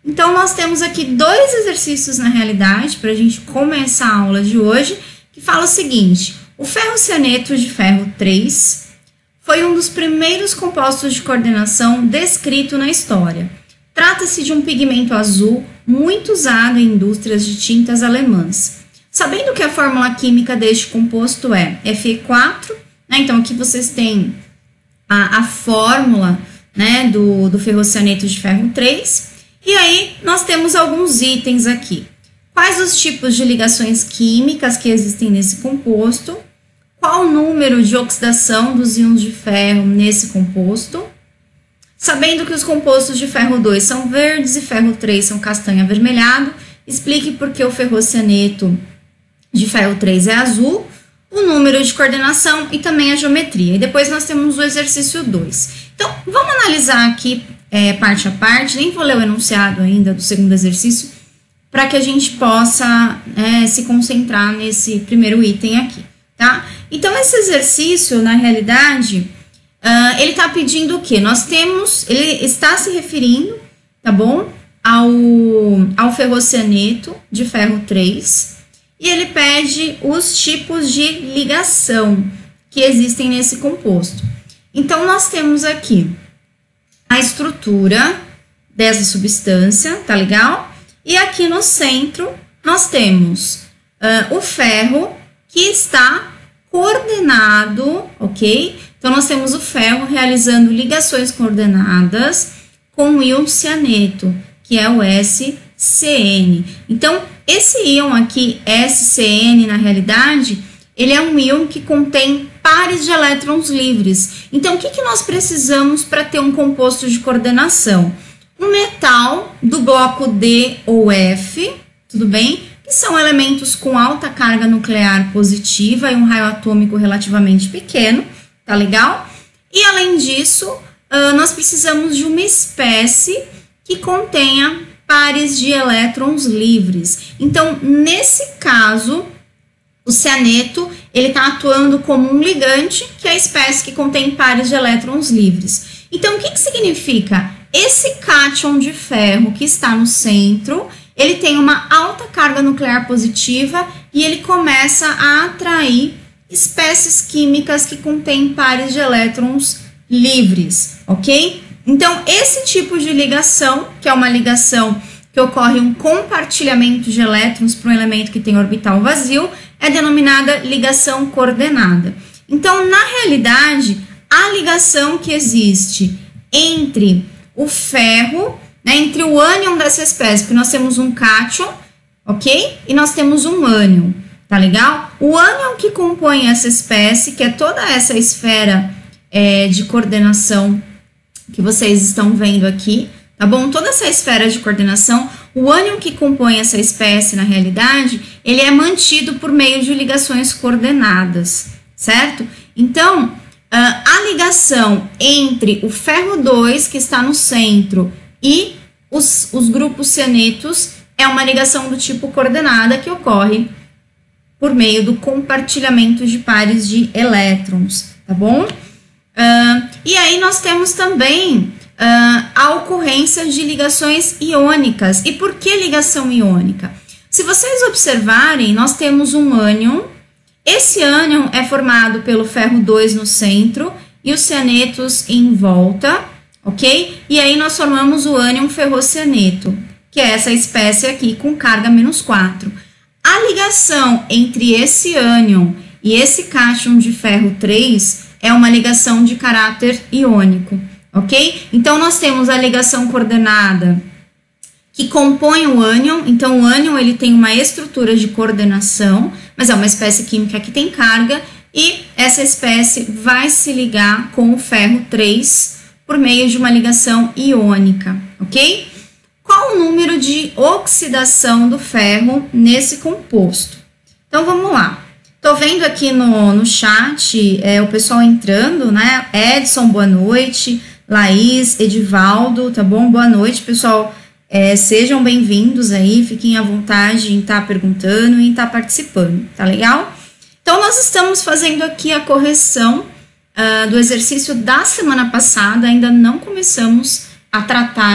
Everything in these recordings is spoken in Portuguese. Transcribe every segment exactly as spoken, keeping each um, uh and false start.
Então, nós temos aqui dois exercícios na realidade para a gente começar a aula de hoje, que fala o seguinte: o ferrocianeto de ferro três foi um dos primeiros compostos de coordenação descrito na história. Trata-se de um pigmento azul muito usado em indústrias de tintas alemãs. Sabendo que a fórmula química deste composto é F E quatro, né? Então aqui vocês têm a, a fórmula, né, do, do ferrocianeto de ferro três. E aí nós temos alguns itens aqui. Quais os tipos de ligações químicas que existem nesse composto? Qual o número de oxidação dos íons de ferro nesse composto? Sabendo que os compostos de ferro dois são verdes e ferro três são castanho avermelhado, explique por que o ferrocianeto de ferro três é azul, o número de coordenação e também a geometria. E depois nós temos o exercício dois. Então, vamos analisar aqui é, parte a parte, nem vou ler o enunciado ainda do segundo exercício, para que a gente possa é, se concentrar nesse primeiro item aqui, tá? Então, esse exercício, na realidade, uh, ele está pedindo o quê? Nós temos, ele está se referindo, tá bom? Ao, ao ferrocianeto de ferro três, e ele pede os tipos de ligação que existem nesse composto. Então, nós temos aqui a estrutura dessa substância, tá legal? E aqui no centro, nós temos uh, o ferro que está coordenado, ok? Então, nós temos o ferro realizando ligações coordenadas com o íon cianeto, que é o S C N. Então, esse íon aqui, S C N, na realidade, ele é um íon que contém pares de elétrons livres. Então, o que, que nós precisamos para ter um composto de coordenação? Um metal do bloco D ou F, tudo bem? Que são elementos com alta carga nuclear positiva e um raio atômico relativamente pequeno, tá legal? E, além disso, uh, nós precisamos de uma espécie que contenha pares de elétrons livres. Então, nesse caso, o cianeto, ele está atuando como um ligante, que é a espécie que contém pares de elétrons livres. Então, o que, que significa? Esse cátion de ferro que está no centro, ele tem uma alta carga nuclear positiva e ele começa a atrair espécies químicas que contêm pares de elétrons livres, ok? Então, esse tipo de ligação, que é uma ligação que ocorre um compartilhamento de elétrons para um elemento que tem orbital vazio, é denominada ligação coordenada. Então, na realidade, a ligação que existe entre o ferro, né, entre o ânion dessa espécie, porque nós temos um cátion, ok? E nós temos um ânion, tá legal? O ânion que compõe essa espécie, que é toda essa esfera é, de coordenação que vocês estão vendo aqui, tá bom? Toda essa esfera de coordenação, o ânion que compõe essa espécie, na realidade, ele é mantido por meio de ligações coordenadas, certo? Então, a ligação entre o ferro dois, que está no centro, e os, os grupos cianetos é uma ligação do tipo coordenada que ocorre por meio do compartilhamento de pares de elétrons, tá bom? Uh, e aí nós temos também uh, a ocorrência de ligações iônicas. E por que ligação iônica? Se vocês observarem, nós temos um ânion. Esse ânion é formado pelo ferro dois no centro e os cianetos em volta, ok? E aí nós formamos o ânion ferrocianeto, que é essa espécie aqui com carga menos quatro. A ligação entre esse ânion e esse cátion de ferro três é uma ligação de caráter iônico, ok? Então, nós temos a ligação coordenada que compõe o ânion. Então, o ânion ele tem uma estrutura de coordenação, mas é uma espécie química que tem carga, e essa espécie vai se ligar com o ferro três por meio de uma ligação iônica, ok? Qual o número de oxidação do ferro nesse composto? Então, vamos lá. Tô vendo aqui no, no chat é, o pessoal entrando, né? Edson, boa noite. Laís, Edivaldo, tá bom? Boa noite, pessoal. É, sejam bem-vindos aí, fiquem à vontade em estar perguntando e em estar participando, tá legal? Então, nós estamos fazendo aqui a correção uh, do exercício da semana passada, ainda não começamos a tratar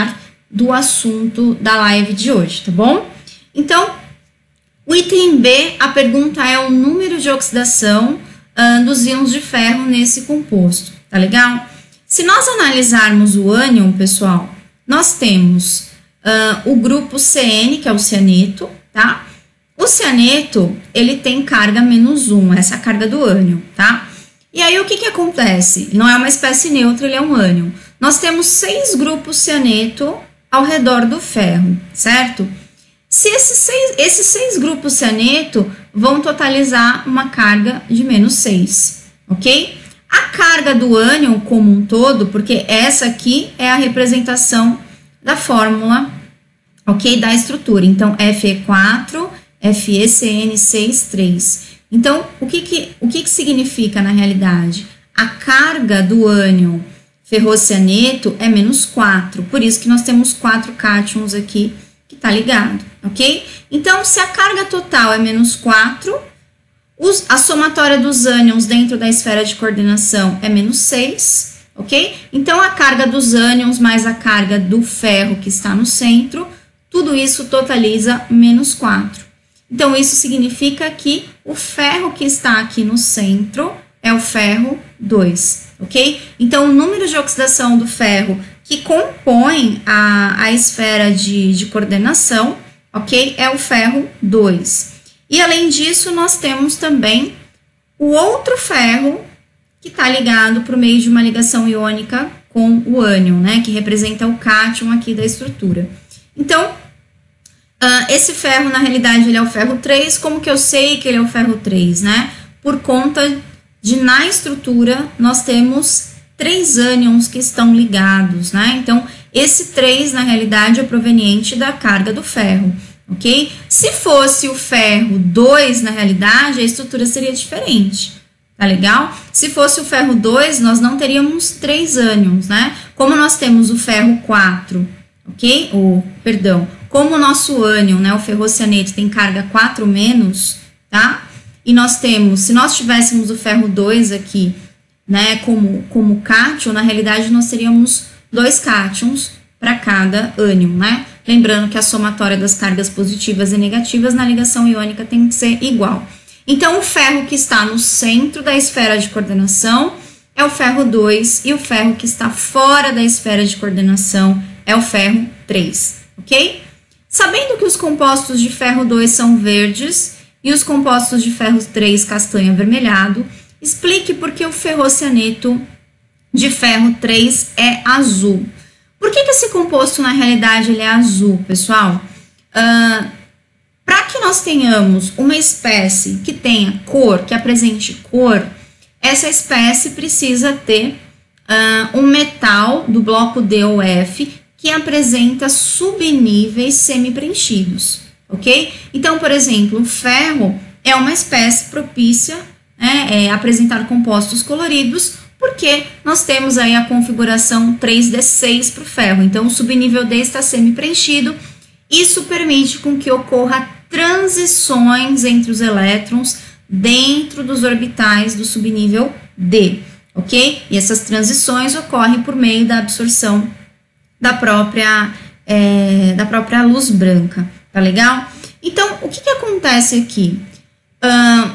do assunto da live de hoje, tá bom? Então, o item B, a pergunta é o número de oxidação uh, dos íons de ferro nesse composto, tá legal? Se nós analisarmos o ânion, pessoal, nós temos uh, o grupo C N, que é o cianeto, tá? O cianeto, ele tem carga menos um, essa é a carga do ânion, tá? E aí, o que que acontece? Não é uma espécie neutra, ele é um ânion. Nós temos seis grupos cianeto ao redor do ferro, certo? Se esses seis, esses seis grupos cianeto vão totalizar uma carga de menos seis, ok? A carga do ânion como um todo, porque essa aqui é a representação da fórmula, ok? Da estrutura. Então, F E quatro, F E C N seis, três. Então, o que que, o que que significa na realidade? A carga do ânion ferrocianeto é menos quatro, por isso que nós temos quatro cátions aqui que tá ligado, ok? Então, se a carga total é menos quatro, os, a somatória dos ânions dentro da esfera de coordenação é menos seis, ok? Então, a carga dos ânions mais a carga do ferro que está no centro, tudo isso totaliza menos quatro. Então, isso significa que o ferro que está aqui no centro é o ferro dois, ok? Então, o número de oxidação do ferro que compõe a, a esfera de, de coordenação, ok? É o ferro dois. E, além disso, nós temos também o outro ferro que está ligado por meio de uma ligação iônica com o ânion, né? Que representa o cátion aqui da estrutura. Então, Uh, esse ferro, na realidade, ele é o ferro três. Como que eu sei que ele é o ferro três, né? Por conta de, na estrutura, nós temos três ânions que estão ligados, né? Então, esse três, na realidade, é proveniente da carga do ferro, ok? Se fosse o ferro dois, na realidade, a estrutura seria diferente, tá legal? Se fosse o ferro dois, nós não teríamos três ânions, né? Como nós temos o ferro quatro, ok? Ou, perdão... Como o nosso ânion, né, o ferrocianeto, tem carga quatro menos, tá? E nós temos, se nós tivéssemos o ferro dois aqui, né, como, como cátion, na realidade nós teríamos dois cátions para cada ânion, né? Lembrando que a somatória das cargas positivas e negativas na ligação iônica tem que ser igual. Então, o ferro que está no centro da esfera de coordenação é o ferro dois e o ferro que está fora da esfera de coordenação é o ferro três, ok? Sabendo que os compostos de ferro dois são verdes e os compostos de ferro três castanho avermelhado, explique por que o ferrocianeto de ferro três é azul. Por que que esse composto, na realidade, ele é azul, pessoal? Uh, Para que nós tenhamos uma espécie que tenha cor, que apresente cor, essa espécie precisa ter uh, um metal do bloco D ou F que apresenta subníveis semi-preenchidos, ok? Então, por exemplo, o ferro é uma espécie propícia, né, é, apresentar compostos coloridos, porque nós temos aí a configuração três D seis para o ferro. Então, o subnível D está semi-preenchido. Isso permite com que ocorra transições entre os elétrons dentro dos orbitais do subnível D, ok? E essas transições ocorrem por meio da absorção da própria, é, da própria luz branca, tá legal? Então, o que que acontece aqui? Uh,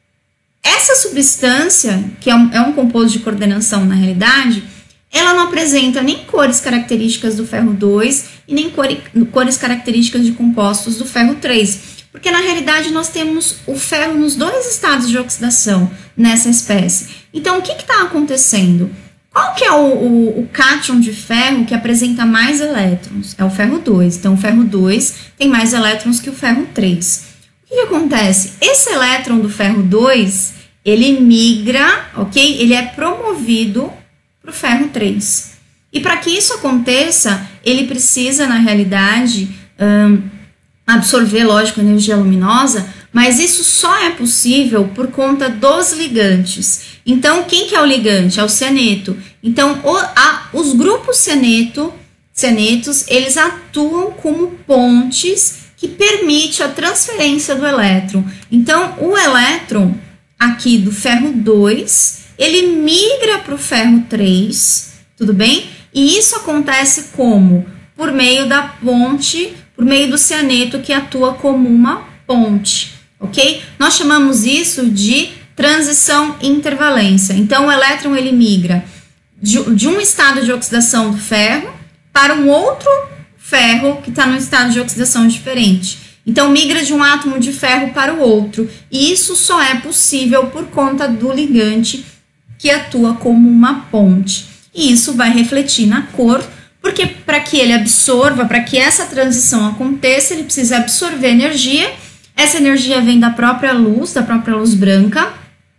essa substância, que é um, é um composto de coordenação na realidade, ela não apresenta nem cores características do ferro dois e nem cor, cores características de compostos do ferro três, porque na realidade nós temos o ferro nos dois estados de oxidação nessa espécie. Então, o que está acontecendo? Qual que é o, o, o cátion de ferro que apresenta mais elétrons? É o ferro dois. Então, o ferro dois tem mais elétrons que o ferro três. O que, que acontece? Esse elétron do ferro dois, ele migra, ok? Ele é promovido para o ferro três. E para que isso aconteça, ele precisa, na realidade, hum, absorver, lógico, energia luminosa, mas isso só é possível por conta dos ligantes. Então, quem que é o ligante? É o cianeto. Então, o, a, os grupos cianeto, cianetos, eles atuam como pontes que permite a transferência do elétron. Então, o elétron aqui do ferro dois, ele migra para o ferro três, tudo bem? E isso acontece como? por meio da ponte, por meio do cianeto que atua como uma ponte, ok? Nós chamamos isso de transição intervalência. Então, o elétron ele migra de, de um estado de oxidação do ferro para um outro ferro que está num estado de oxidação diferente. Então, migra de um átomo de ferro para o outro. E isso só é possível por conta do ligante que atua como uma ponte. E isso vai refletir na cor, porque para que ele absorva, para que essa transição aconteça, ele precisa absorver energia. Essa energia vem da própria luz, da própria luz branca.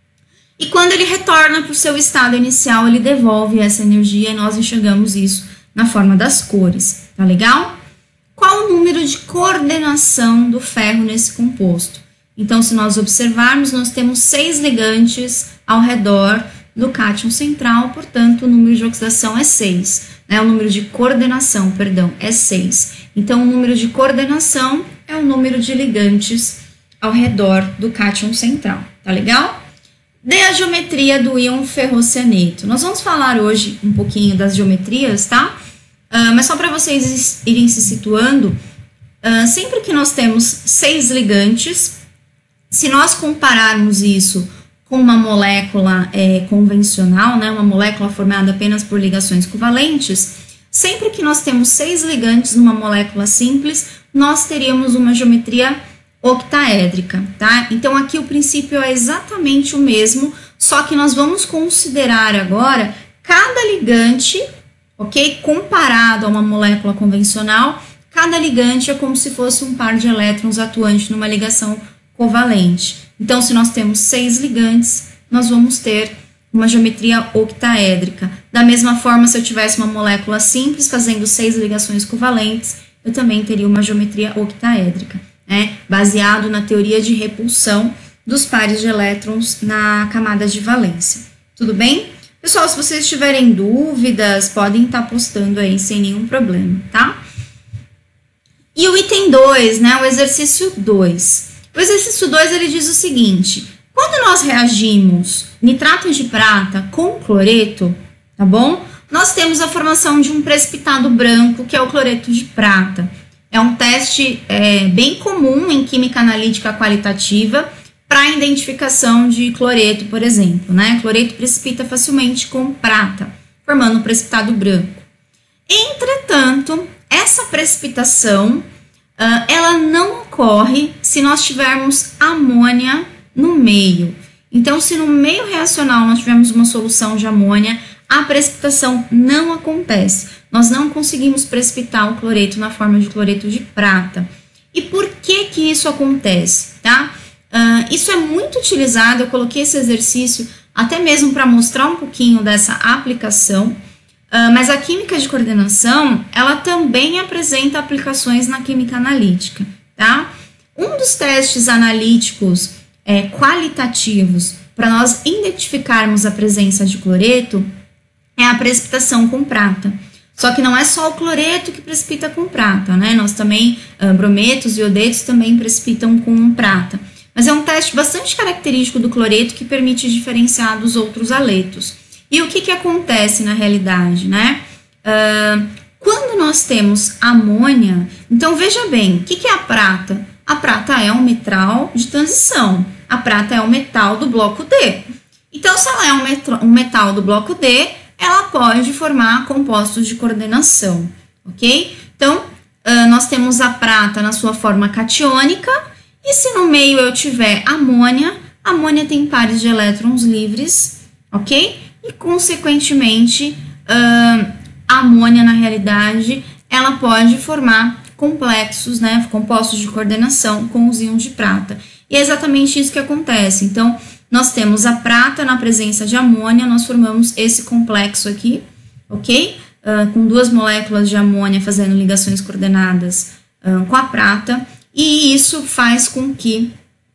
E quando ele retorna para o seu estado inicial, ele devolve essa energia e nós enxergamos isso na forma das cores. Tá legal? Qual o número de coordenação do ferro nesse composto? Então, se nós observarmos, nós temos seis ligantes ao redor do cátion central, portanto, o número de oxidação é seis. Né? O número de coordenação, perdão, é seis. Então, o número de coordenação é o número de ligantes ao redor do cátion central. Tá legal? Dê a geometria do íon ferrocianeto. Nós vamos falar hoje um pouquinho das geometrias, tá? Uh, mas só para vocês irem se situando, uh, sempre que nós temos seis ligantes, se nós compararmos isso com uma molécula é, convencional, né, uma molécula formada apenas por ligações covalentes, sempre que nós temos seis ligantes numa molécula simples, nós teríamos uma geometria octaédrica, tá? Então, aqui o princípio é exatamente o mesmo, só que nós vamos considerar agora cada ligante, ok? Comparado a uma molécula convencional, cada ligante é como se fosse um par de elétrons atuante numa ligação covalente. Então, se nós temos seis ligantes, nós vamos ter uma geometria octaédrica. Da mesma forma, se eu tivesse uma molécula simples fazendo seis ligações covalentes, eu também teria uma geometria octaédrica, né? Baseado na teoria de repulsão dos pares de elétrons na camada de valência. Tudo bem? Pessoal, se vocês tiverem dúvidas, podem estar postando aí sem nenhum problema, tá? E o item dois, né? O exercício dois. O exercício dois, ele diz o seguinte: quando nós reagimos nitrato de prata com cloreto, tá bom? Nós temos a formação de um precipitado branco, que é o cloreto de prata. É um teste é, bem comum em química analítica qualitativa para a identificação de cloreto, por exemplo, né? Cloreto precipita facilmente com prata, formando um precipitado branco. Entretanto, essa precipitação Uh, ela não ocorre se nós tivermos amônia no meio. Então, se no meio reacional nós tivermos uma solução de amônia, a precipitação não acontece. Nós não conseguimos precipitar o cloreto na forma de cloreto de prata. E por que que isso acontece, tá? Uh, isso é muito utilizado, eu coloquei esse exercício até mesmo para mostrar um pouquinho dessa aplicação. Uh, mas a química de coordenação, ela também apresenta aplicações na química analítica, tá? Um dos testes analíticos é, qualitativos para nós identificarmos a presença de cloreto é a precipitação com prata. Só que não é só o cloreto que precipita com prata, né? Nós também, uh, brometos e iodetos também precipitam com prata. Mas é um teste bastante característico do cloreto que permite diferenciar dos outros haletos. E o que que acontece na realidade, né? Uh, quando nós temos amônia, então veja bem, o que que é a prata? A prata é um metal de transição, a prata é um metal do bloco D. Então, se ela é um, metro, um metal do bloco D, ela pode formar compostos de coordenação, ok? Então, uh, nós temos a prata na sua forma catiônica, e se no meio eu tiver amônia, a amônia tem pares de elétrons livres, ok? E, consequentemente, uh, a amônia, na realidade, ela pode formar complexos, né, compostos de coordenação com os íons de prata. E é exatamente isso que acontece. Então, nós temos a prata na presença de amônia, nós formamos esse complexo aqui, ok? Uh, com duas moléculas de amônia fazendo ligações coordenadas uh, com a prata. E isso faz com que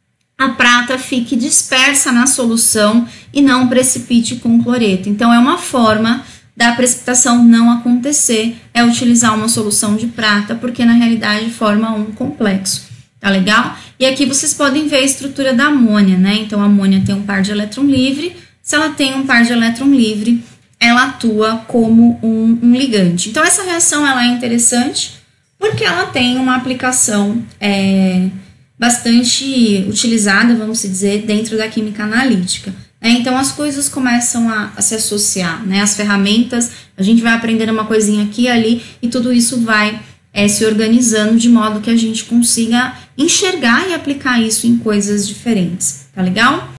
a prata fique dispersa na solução e não precipite com cloreto. Então, é uma forma da precipitação não acontecer, é utilizar uma solução de prata, porque na realidade forma um complexo, tá legal? E aqui vocês podem ver a estrutura da amônia, né? Então, a amônia tem um par de elétron livre, se ela tem um par de elétron livre, ela atua como um, um ligante. Então, essa reação ela é interessante porque ela tem uma aplicação é, bastante utilizada, vamos dizer, dentro da química analítica. Né? Então, as coisas começam a, a se associar, né? As ferramentas, a gente vai aprendendo uma coisinha aqui e ali e tudo isso vai é, se organizando de modo que a gente consiga enxergar e aplicar isso em coisas diferentes. Tá legal?